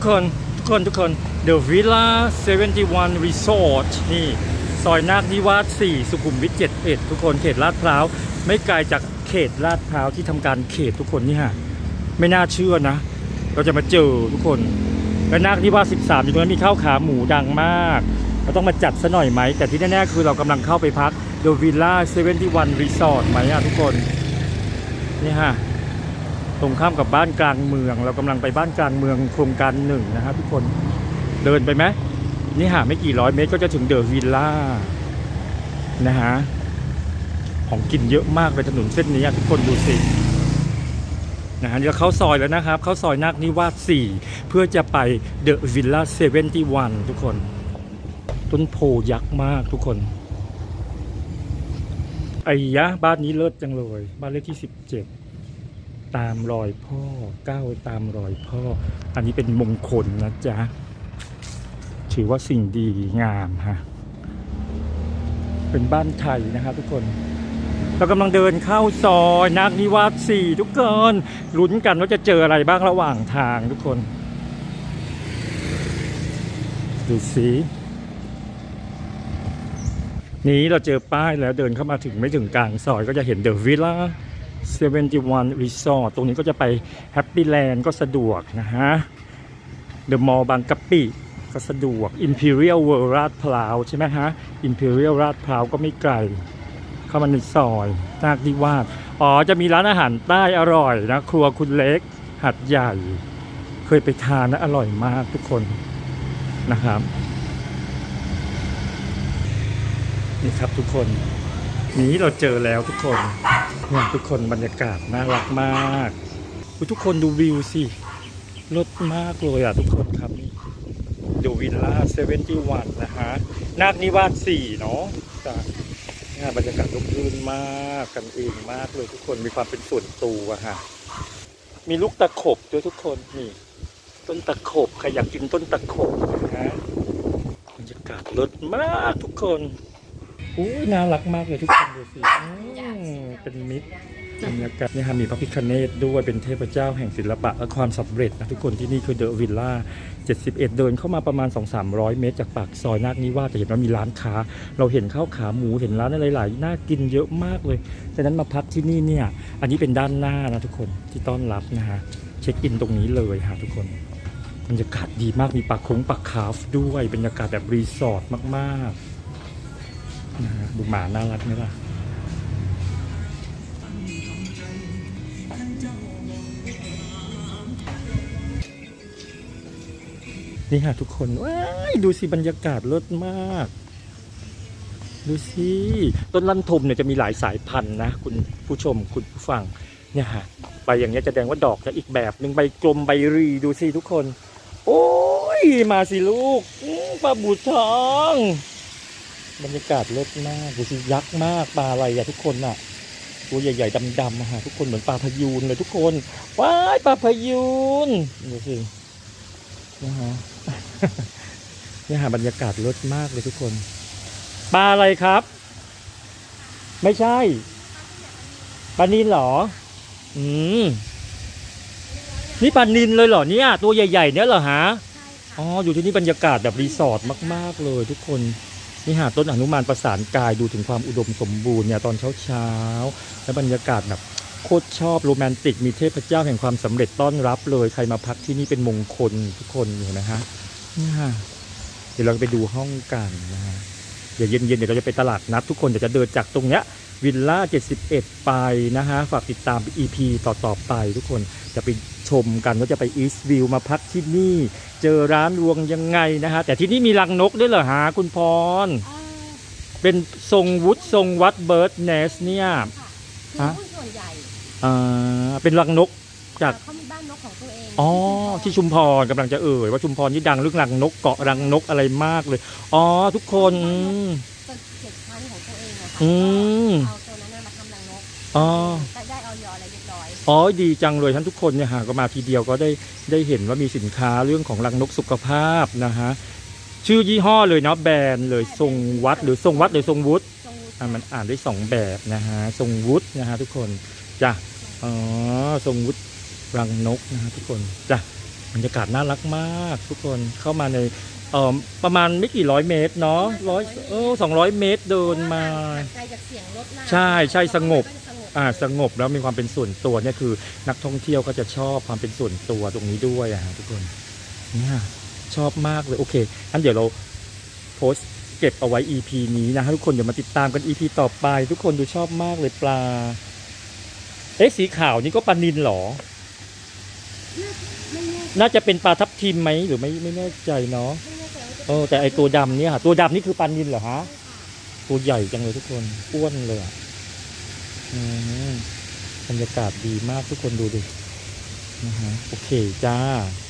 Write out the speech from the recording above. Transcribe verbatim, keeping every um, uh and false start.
คนทุกคนทุกคน The Villa เจ็ดสิบเอ็ด Resort นี่ซอยนาคนิวาสสี่สุขุมวิทเจ็ดสิบเอ็ดทุกคนเขตลาดพร้าวไม่ไกลจากเขตลาดพร้าวที่ทำการเขตทุกคนนี่ฮะไม่น่าเชื่อนะเราจะมาเจอทุกคนและนาคนิวาสสิบสามอยู่ตรงนั้นมีข้าวขาหมูดังมากเราต้องมาจัดซะหน่อยไหมแต่ที่แน่ๆคือเรากำลังเข้าไปพัก The Villa เจ็ดสิบเอ็ด Resort ไหมอะทุกคนนี่ฮะตรงข้ามกับบ้านกลางเมืองเรากำลังไปบ้านกลางเมืองโครงการหนึ่งนะครับทุกคนเดินไปไหมนี่ฮะไม่กี่ร้อยเมตรก็จะถึงเดอะวิลล่านะฮะของกินเยอะมากเลยถนนเส้นนี้ทุกคนดูสินะฮะเดี๋ยวเข้าซอยแล้วนะครับเข้าซอยนาคนิวาสสี่เพื่อจะไปเดอะวิลล่าเจ็ดสิบเอ็ดทุกคนต้นโพยักษ์มากทุกคนไอ้ยะบ้านนี้เลิศจังเลยบ้านเลขที่สิบเจ็ดตามรอยพ่อก้าวตามรอยพ่ออันนี้เป็นมงคลนะจ๊ะถือว่าสิ่งดีงามฮะเป็นบ้านไทยนะครับทุกคนเรากำลังเดินเข้าซอยนาคนิวาสสี่ทุกคนลุ้นกันว่าจะเจออะไรบ้างระหว่างทางทุกคนดูสินี้เราเจอป้ายแล้วเดินเข้ามาถึงไม่ถึงกลางซอยก็จะเห็นเดอะวิลล่าเจ็ดสิบเอ็ด Resort ตรงนี้ก็จะไปแฮปปี้แลนด์ก็สะดวกนะฮะเดอะมอลล์บางกะปิก็สะดวก Imperial World ลาดพร้าวใช่ไหมฮะ Imperial ลาดพร้าวก็ไม่ไกลเข้ามาในซอยนาคนิวาสอ๋อจะมีร้านอาหารใต้อร่อยนะครัวคุณเล็กหัดใหญ่เคยไปทานนะอร่อยมากทุกคนนะครับนี่ครับทุกคนนี้เราเจอแล้วทุกคนเนี่ยทุกคนบรรยากาศน่ารักมากทุกคนดูวิวสิรถมากเลยอ่ะทุกคนครับนี่ดูวิลล่าเจ็ดสิบเอ็ดนะฮะนาคนิวาสสี่เนาะจ้ะเนี่ยบรรยากาศร่มรื่นมากกันเองมากเลยทุกคนมีความเป็นส่วนตัวฮะมีลูกตะขบด้วยทุกคนนี่ต้นตะขบใครอยากกินต้นตะขบนะฮะบรรยากาศรถมากทุกคนอู้น่ารักมากเลยทุกคนดูสิเป็นมิตรบรรยากาศนี่ฮะมีพระพิฆเนศด้วยเป็นเทพเจ้าแห่งศิลปะและความสำเร็จนะทุกคนที่นี่คือเดอะวิลล่าเจ็ดสิบเอ็ดเดินเข้ามาประมาณ สองถึงสามร้อย เมตรจากปากซอยนาคนิวาสจะเห็นว่ามีร้านค้าเราเห็นข้าวขาหมูเห็นร้านอะไรหลายน่ากินเยอะมากเลยฉะนั้นมาพักที่นี่เนี่ยอันนี้เป็นด้านหน้านะทุกคนที่ต้อนรับนะฮะเช็คอินตรงนี้เลยฮะทุกคนบรรยากาศดีมากมีปลาคงปลาคาฟด้วยบรรยากาศแบบรีสอร์ทมากๆนะฮะดูหมาน่ารักไหมล่ะนี่ค่ะทุกคนว้ายดูสิบรรยากาศเลิศมากดูสิต้นลันทมเนี่ยจะมีหลายสายพันธุ์นะคุณผู้ชมคุณผู้ฟังเนี่ยฮะใบอย่างเงี้ยจะแสดงว่าดอกจะอีกแบบหนึ่งใบกลมใบรีดูสิทุกคนโอ้ยมาสิลูกปลาบูทองบรรยากาศเลิศมากดูสิยักษ์มากปลาอะไรอะทุกคนอะตัวใหญ่ๆดำๆอะฮะทุกคนเหมือนปลาพยูนเลยทุกคนว้ายปลาพยูนดูสินะฮะนี่ฮะบรรยากาศเลิศมากเลยทุกคนปลาอะไรครับไม่ใช่ปลานิลเหรออืมนี่ปลานิลเลยเหรอเนี่ยตัวใหญ่ๆเนี่ยเหรอฮะอ๋ออยู่ที่นี่บรรยากาศแบบรีสอร์ทมากๆเลยทุกคนนี่ฮะต้นอนุมานประสานกายดูถึงความอุดมสมบูรณ์เนี่ยตอนเช้าๆและบรรยากาศแบบโคตรชอบโรแมนติกมีเทพเจ้าแห่งความสำเร็จต้อนรับเลยใครมาพักที่นี่เป็นมงคลทุกคนเห็นไหมฮะนี่ฮะเดี๋ยวเราไปดูห้องกันนะฮะเดี๋ยวเย็นๆเดี๋ยวเราจะไปตลาดนัดทุกคนเดี๋ยวจะเดินจากตรงเนี้ยวิลล่าเจ็ดสิบเอ็ดไปนะฮะฝากติดตาม อี พี ต่อๆไปทุกคนจะไปชมกันว่าจะไปอีสต์วิวมาพักที่นี่เจอร้านรวงยังไงนะฮะแต่ที่นี่มีรังนกด้วยเหรอฮะคุณพรเป็นทรงวุฒทรงวัดเบิร์ดเนสเนี่ยฮะส่วนใหญ่อ่าเป็นรังนกจากเขามีบ้านนกของตัวเองอ๋อที่ชุมพรกำลังจะเอ่ยว่าชุมพรนี่ดังเรื่องรังนกเกาะรังนกอะไรมากเลยอ๋อทุกคนเก็บพันธุ์ของตัวเองนะคะเอาตัวนั้นมาทำรังนกอ๋อได้ออยอะไรเรียบร้อยอ๋อดีจังเลยท่านทุกคนเนี่ยหาก็มาทีเดียวก็ได้ได้เห็นว่ามีสินค้าเรื่องของรังนกสุขภาพนะฮะชื่อยี่ห้อเลยเนาะแบรนด์เลยทรงวัดหรือทรงวัดหรือทรงวุฒิมันอ่านได้สองแบบนะฮะทรงวุฒินะฮะทุกคนจ้ะอ๋อทรงวุฒิรังนกนะฮะทุกคนจ้ะบรรยากาศน่ารักมากทุกคนเข้ามาในเอ่อประมาณไม่กี่ร้อยเมตรเนาะร้อยเออสองร้อยเมตรเดินมาไกลจากเสียงรถลากใช่ใช่สงบสงบอ่าสงบแล้วมีความเป็นส่วนตัวเนี่ยคือนักท่องเที่ยวก็จะชอบความเป็นส่วนตัวตรงนี้ด้วยอะฮะทุกคนเนี่ยชอบมากเลยโอเคงั้นเดี๋ยวเราโพสต์เก็บเอาไว้ อี พี นี้นะฮะทุกคนเดี๋ยวมาติดตามกัน อี พี ต่อไป ทุกคนดูชอบมากเลยปลาเอ๊ะสีขาวนี่ก็ปลานิลเหรอไม่แน่น่าจะเป็นปลาทับทิมไหมหรือไม่ไม่แน่ใจเนาะไม่แน่ใจว่าจะเออแต่ไอตัวดำเนี่ยค่ะตัวดำนี่คือปลานิลเหรอฮะตัวใหญ่จังเลยทุกคนอ้วนเลยอ่ะอืมบรรยากาศดีมากทุกคนดูดินะฮะโอเคจ้า